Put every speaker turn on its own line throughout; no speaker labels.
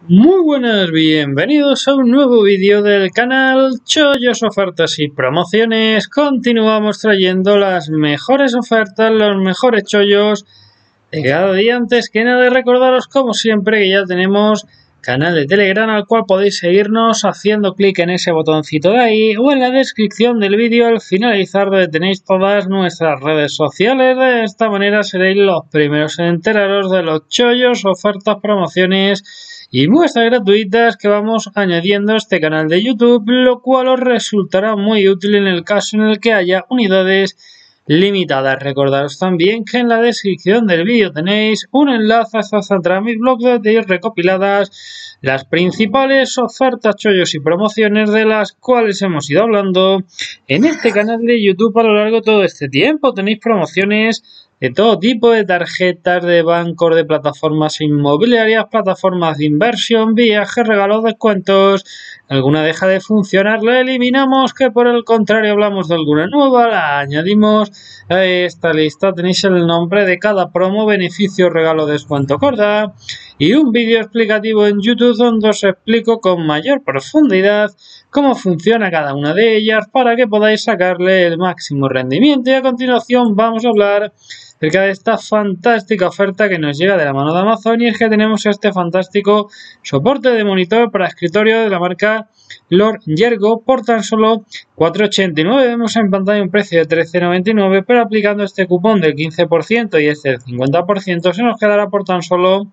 Muy buenas, bienvenidos a un nuevo vídeo del canal Chollos, Ofertas y Promociones. Continuamos trayendo las mejores ofertas, los mejores chollos de cada día. Antes que nada, recordaros como siempre que ya tenemos canal de Telegram al cual podéis seguirnos haciendo clic en ese botoncito de ahí o en la descripción del vídeo al finalizar, donde tenéis todas nuestras redes sociales. De esta manera seréis los primeros en enteraros de los chollos, ofertas, promociones y muestras gratuitas que vamos añadiendo a este canal de YouTube, lo cual os resultará muy útil en el caso en el que haya unidades limitadas. Recordaros también que en la descripción del vídeo tenéis un enlace hasta mi blog donde tenéis recopiladas las principales ofertas, chollos y promociones de las cuales hemos ido hablando en este canal de YouTube a lo largo de todo este tiempo. Tenéis promociones de todo tipo, de tarjetas, de bancos, de plataformas inmobiliarias, plataformas de inversión, viajes, regalos, descuentos. Alguna deja de funcionar, la eliminamos, que por el contrario hablamos de alguna nueva, la añadimos a esta lista. Tenéis el nombre de cada promo, beneficio, regalo, descuento, corta, y un vídeo explicativo en YouTube donde os explico con mayor profundidad cómo funciona cada una de ellas para que podáis sacarle el máximo rendimiento. Y a continuación vamos a hablar acerca de esta fantástica oferta que nos llega de la mano de Amazon, y es que tenemos este fantástico soporte de monitor para escritorio de la marca Lord Yergo por tan solo 4,89. Vemos en pantalla un precio de 13,99, pero aplicando este cupón del 15% y este del 50% se nos quedará por tan solo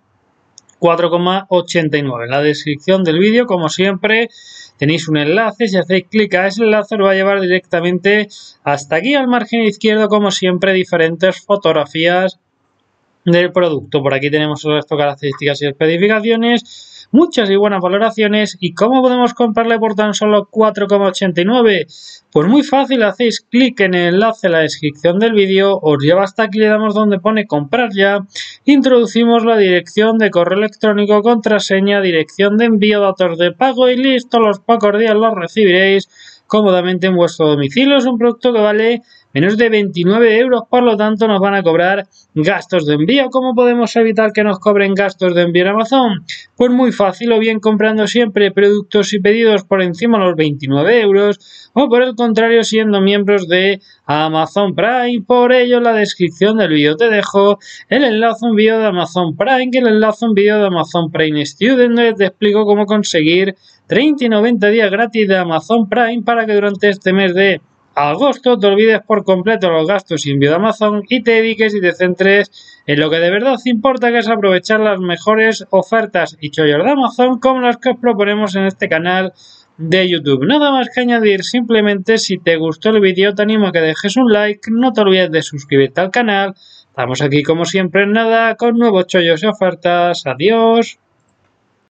4,89. En la descripción del vídeo, como siempre, tenéis un enlace. Si hacéis clic a ese enlace os va a llevar directamente hasta aquí. Al margen izquierdo, como siempre, diferentes fotografías del producto. Por aquí tenemos todas estas características y especificaciones, muchas y buenas valoraciones. ¿Y cómo podemos comprarle por tan solo 4,89? Pues muy fácil, hacéis clic en el enlace en la descripción del vídeo, os lleva hasta aquí, le damos donde pone comprar ya, introducimos la dirección de correo electrónico, contraseña, dirección de envío, datos de pago y listo. Los pocos días los recibiréis cómodamente en vuestro domicilio. Es un producto que vale menos de 29 euros, por lo tanto nos van a cobrar gastos de envío. ¿Cómo podemos evitar que nos cobren gastos de envío en Amazon? Pues muy fácil, o bien comprando siempre productos y pedidos por encima de los 29 euros, o por el contrario siendo miembros de Amazon Prime. Por ello en la descripción del vídeo te dejo el enlace a un vídeo de Amazon Prime, que el enlace a un vídeo de Amazon Prime Student, donde te explico cómo conseguir 30 y 90 días gratis de Amazon Prime para que durante este mes de agosto te olvides por completo los gastos y envío de Amazon y te dediques y te centres en lo que de verdad importa, que es aprovechar las mejores ofertas y chollos de Amazon como las que os proponemos en este canal de YouTube. Nada más que añadir, simplemente si te gustó el vídeo te animo a que dejes un like, no te olvides de suscribirte al canal. Estamos aquí como siempre en nada con nuevos chollos y ofertas. Adiós.